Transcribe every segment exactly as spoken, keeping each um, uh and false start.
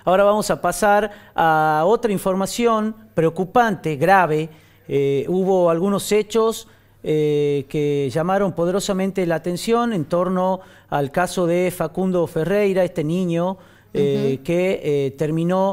Ahora vamos a pasar a otra información preocupante, grave. Eh, hubo algunos hechos eh, que llamaron poderosamente la atención en torno al caso de Facundo Ferreira, este niño eh, uh-huh. que eh, terminó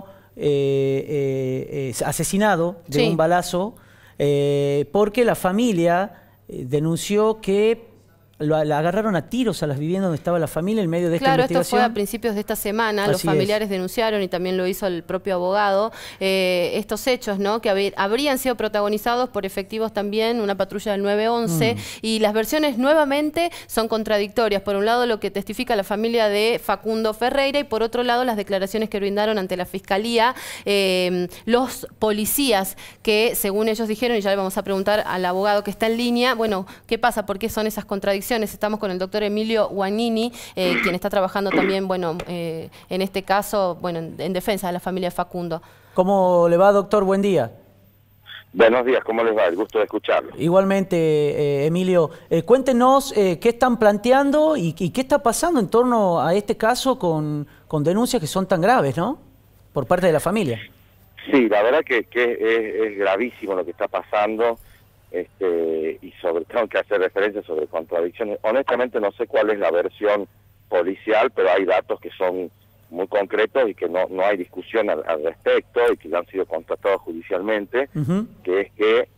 eh, eh, asesinado de sí. un balazo eh, porque la familia eh, denunció que Lo, la agarraron a tiros a las viviendas donde estaba la familia en medio de esta claro, investigación. Claro, esto fue a principios de esta semana, Así los familiares es. denunciaron y también lo hizo el propio abogado, eh, estos hechos, ¿no? Que hab habrían sido protagonizados por efectivos también, una patrulla del nueve once, mm. y las versiones nuevamente son contradictorias. Por un lado lo que testifica la familia de Facundo Ferreira y por otro lado las declaraciones que brindaron ante la Fiscalía eh, los policías que según ellos dijeron, y ya le vamos a preguntar al abogado que está en línea, bueno, ¿qué pasa? ¿Por qué son esas contradicciones? Estamos con el doctor Emilio Guagnini, eh, quien está trabajando también, bueno, eh, en este caso, bueno, en, en defensa de la familia de Facundo. ¿Cómo le va, doctor? Buen día. Buenos días, ¿cómo les va? El gusto de escucharlo. Igualmente, eh, Emilio, eh, cuéntenos eh, qué están planteando y, y qué está pasando en torno a este caso con, con denuncias que son tan graves, ¿no? Por parte de la familia. Sí, la verdad que, que es, es gravísimo lo que está pasando. Este, y sobre tengo que hacer referencia sobre contradicciones. Honestamente no sé cuál es la versión policial, pero hay datos que son muy concretos y que no, no hay discusión al, al respecto y que ya han sido constatados judicialmente, uh-huh. que es que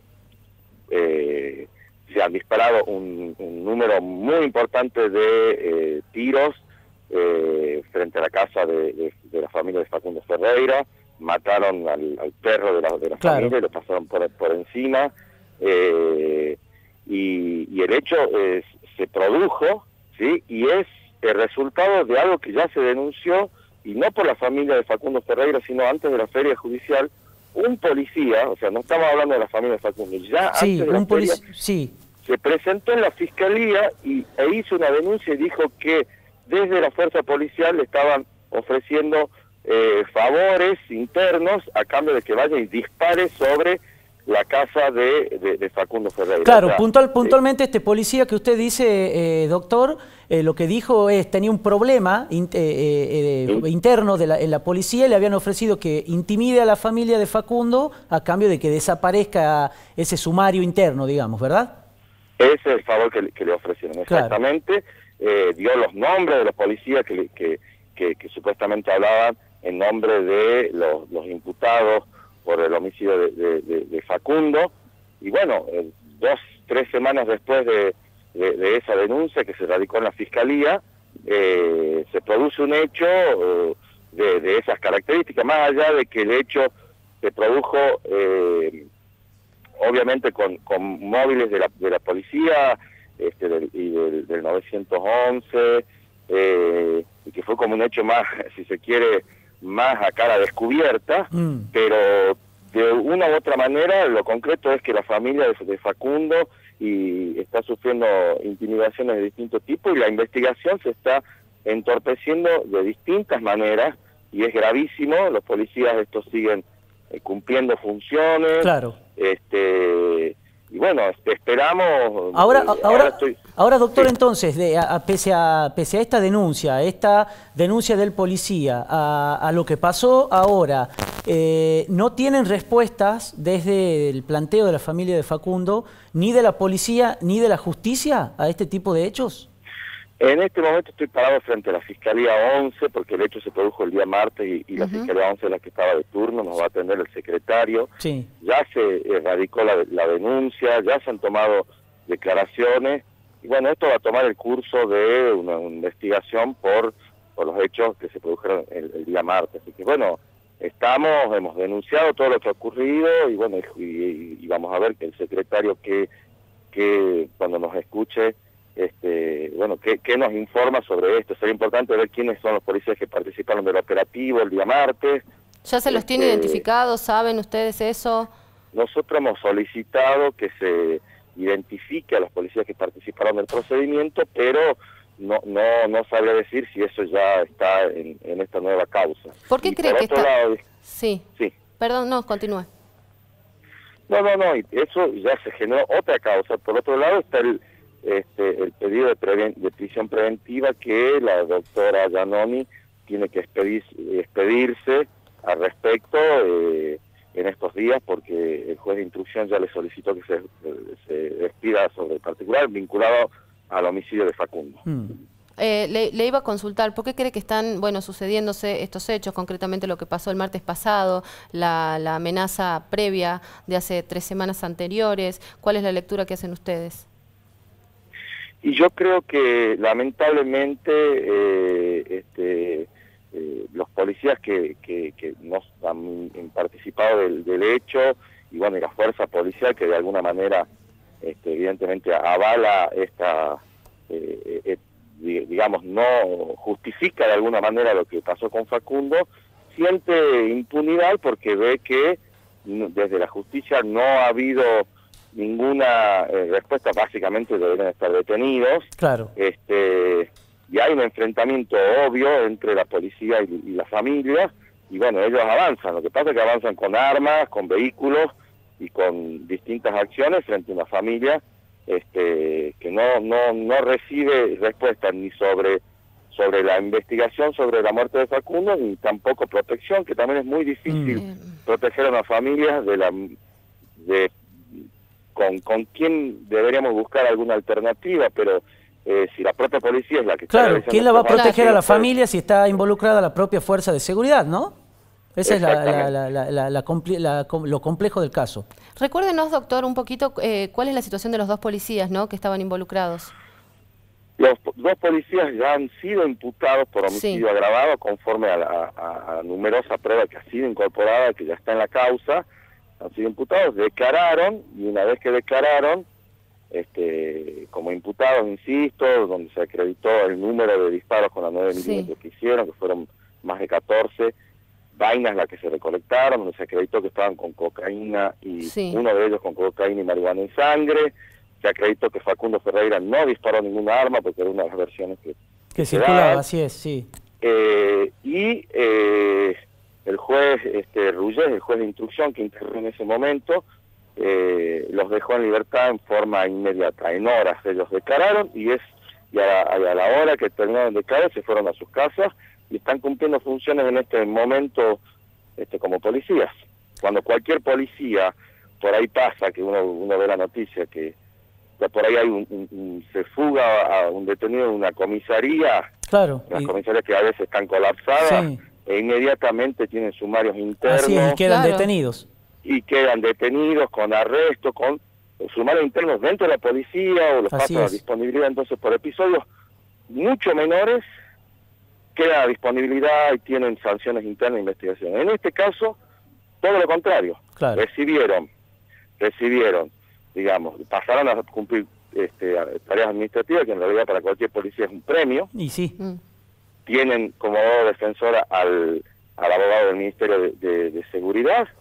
eh, se han disparado un, un número muy importante de eh, tiros eh, frente a la casa de, de, de la familia de Facundo Ferreira, mataron al, al perro de la, de la claro. familia y lo pasaron por, por encima. Eh, y, y el hecho es, se produjo, ¿sí? Y es el resultado de algo que ya se denunció, y no por la familia de Facundo Ferreira, sino antes de la feria judicial, un policía, o sea, no estamos hablando de la familia de Facundo, ya sí, antes de la un feria, sí. se presentó en la fiscalía y, e hizo una denuncia y dijo que desde la fuerza policial le estaban ofreciendo eh, favores internos a cambio de que vaya y dispare sobre la casa de, de, de Facundo Ferreira. Claro, o sea, puntual, puntualmente eh, este policía que usted dice, eh, doctor, eh, lo que dijo es, tenía un problema in, eh, eh, ¿sí? interno de la, en la policía y le habían ofrecido que intimide a la familia de Facundo a cambio de que desaparezca ese sumario interno, digamos, ¿verdad? Ese es el favor que, que le ofrecieron, exactamente. Claro. Eh, dio los nombres de los policías que, que, que, que supuestamente hablaban en nombre de los, los imputados por el homicidio de, de, de, de Facundo, y bueno, eh, dos, tres semanas después de, de, de esa denuncia que se radicó en la Fiscalía, eh, se produce un hecho eh, de, de esas características, más allá de que el hecho se produjo eh, obviamente con, con móviles de la, de la policía este, del, y del, del nueve once, eh, y que fue como un hecho más, si se quiere, más a cara descubierta, mm. pero de una u otra manera lo concreto es que la familia de, de Facundo y está sufriendo intimidaciones de distintos tipos y la investigación se está entorpeciendo de distintas maneras y es gravísimo. Los policías estos siguen eh, cumpliendo funciones. Claro. Este y bueno, esperamos... Ahora, eh, ahora, ahora, estoy... ahora doctor, sí. entonces, de, a, pese, a, pese a esta denuncia, a esta denuncia del policía, a, a lo que pasó ahora, eh, ¿no tienen respuestas desde el planteo de la familia de Facundo, ni de la policía, ni de la justicia a este tipo de hechos? En este momento estoy parado frente a la Fiscalía once, porque el hecho se produjo el día martes y, y la uh-huh. Fiscalía once es la que estaba de turno, nos va a atender el secretario. Sí. Ya se erradicó la, la denuncia, ya se han tomado declaraciones, y bueno, esto va a tomar el curso de una investigación por, por los hechos que se produjeron el, el día martes. Así que bueno, estamos, hemos denunciado todo lo que ha ocurrido, y bueno, y, y, y vamos a ver que el secretario que, que cuando nos escuche, Este, bueno, ¿qué, ¿qué nos informa sobre esto? Sería importante ver quiénes son los policías que participaron del operativo el día martes. ¿Ya se los este, tiene identificados? ¿Saben ustedes eso? Nosotros hemos solicitado que se identifique a los policías que participaron del procedimiento, pero no no no sabría decir si eso ya está en, en esta nueva causa. ¿Por qué y cree por que otro está...? Lado, sí. sí. Perdón, no, continúe. No, no, no, y eso ya se generó otra causa. Por otro lado está el... Este, el pedido de, preven de prisión preventiva que la doctora Giannoni tiene que expedir, expedirse al respecto eh, en estos días, porque el juez de instrucción ya le solicitó que se, se despida sobre el particular vinculado al homicidio de Facundo. Mm. Eh, le, le iba a consultar, ¿por qué cree que están bueno sucediéndose estos hechos, concretamente lo que pasó el martes pasado, la, la amenaza previa de hace tres semanas anteriores? ¿Cuál es la lectura que hacen ustedes? Y yo creo que lamentablemente eh, este, eh, los policías que, que, que no han, han participado del, del hecho, y bueno, y la fuerza policial que de alguna manera este, evidentemente avala esta... Eh, eh, digamos, no justifica de alguna manera lo que pasó con Facundo, siente impunidad porque ve que desde la justicia no ha habido ninguna eh, respuesta, básicamente deberían estar detenidos. Claro. Este, y hay un enfrentamiento obvio entre la policía y, y la familia, y bueno, ellos avanzan, lo que pasa es que avanzan con armas, con vehículos y con distintas acciones frente a una familia Este, que no no no recibe respuestas ni sobre sobre la investigación sobre la muerte de Facundo, ni tampoco protección, que también es muy difícil mm. proteger a una familia de la de con con quién deberíamos buscar alguna alternativa, pero eh, si la propia policía es la que claro, está ¿quién la va a proteger claro. a la familia si está involucrada la propia fuerza de seguridad, no? Ese es la, la, la, la, la, la, la, lo complejo del caso. Recuérdenos, doctor, un poquito eh, cuál es la situación de los dos policías, ¿no?, que estaban involucrados. Los dos policías ya han sido imputados por homicidio sí. agravado conforme a, a, a numerosa prueba que ha sido incorporada, que ya está en la causa. Han sido imputados, declararon, y una vez que declararon, este, como imputados, insisto, donde se acreditó el número de disparos con la nueve milímetros sí. que hicieron, que fueron más de catorce vainas las que se recolectaron, donde se acreditó que estaban con cocaína y sí. uno de ellos con cocaína y marihuana en sangre. Se acreditó que Facundo Ferreira no disparó ninguna arma, porque era una de las versiones que, que circulaba, así es, sí. Eh, y eh, el juez este, Rullés, el juez de instrucción que intervino en ese momento, eh, los dejó en libertad en forma inmediata. En horas ellos declararon, y es y a, la, a la hora que terminaron de declarar se fueron a sus casas y están cumpliendo funciones en este momento este, como policías. Cuando cualquier policía, por ahí pasa, que uno, uno ve la noticia, que, que por ahí hay un, un, un, se fuga a un detenido en una comisaría, claro, las y... comisarías que a veces están colapsadas, sí. e inmediatamente tienen sumarios internos. Así es, y quedan claro. detenidos. Y quedan detenidos con arresto, con sumarios internos dentro de la policía, o los pasan a disponibilidad. Entonces, por episodios mucho menores, queda a disponibilidad y tienen sanciones internas de investigación. En este caso, todo lo contrario. Claro. Recibieron, recibieron, digamos, pasaron a cumplir este, tareas administrativas, que en realidad para cualquier policía es un premio. Y sí. Mm. Tienen como abogado defensora al, al abogado del Ministerio de, de, de Seguridad,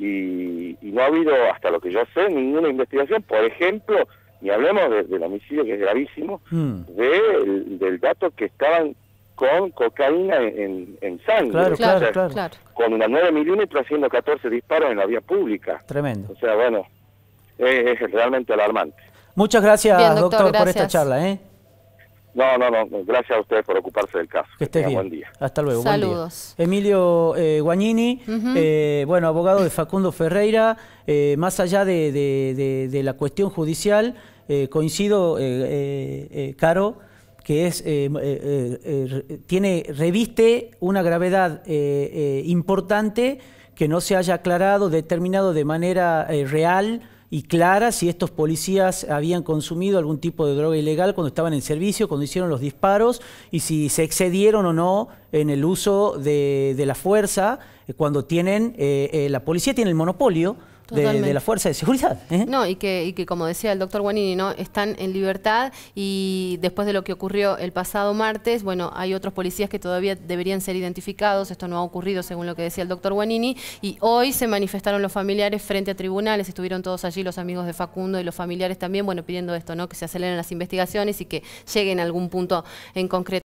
y, y no ha habido, hasta lo que yo sé, ninguna investigación. Por ejemplo, ni hablemos de, del homicidio, que es gravísimo, mm. de, del dato que estaban con cocaína en, en sangre, claro, o sea, claro, claro. con una nueve milímetros haciendo catorce disparos en la vía pública. Tremendo. O sea, bueno, es, es realmente alarmante. Muchas gracias, bien, doctor, doctor, gracias. por esta charla. ¿eh? No, no, no, gracias a ustedes por ocuparse del caso. Que estés bien. Buen día. Hasta luego. Saludos. Buen día. Emilio eh, Guagnini, uh-huh. eh, bueno, abogado de Facundo Ferreira. Eh, más allá de, de, de, de la cuestión judicial, eh, coincido, eh, eh, eh, Caro, que es eh, eh, eh, tiene reviste una gravedad eh, eh, importante que no se haya aclarado, determinado de manera eh, real y clara si estos policías habían consumido algún tipo de droga ilegal cuando estaban en servicio, cuando hicieron los disparos, y si se excedieron o no en el uso de, de la fuerza, eh, cuando tienen, eh, eh, la policía tiene el monopolio De, de la fuerza de seguridad. ¿eh? No, y que, y que como decía el doctor Guagnini, ¿no?, están en libertad, y después de lo que ocurrió el pasado martes, bueno, hay otros policías que todavía deberían ser identificados. Esto no ha ocurrido según lo que decía el doctor Guagnini, y hoy se manifestaron los familiares frente a tribunales, estuvieron todos allí los amigos de Facundo y los familiares también, bueno, pidiendo esto, ¿no?, que se aceleren las investigaciones y que lleguen a algún punto en concreto.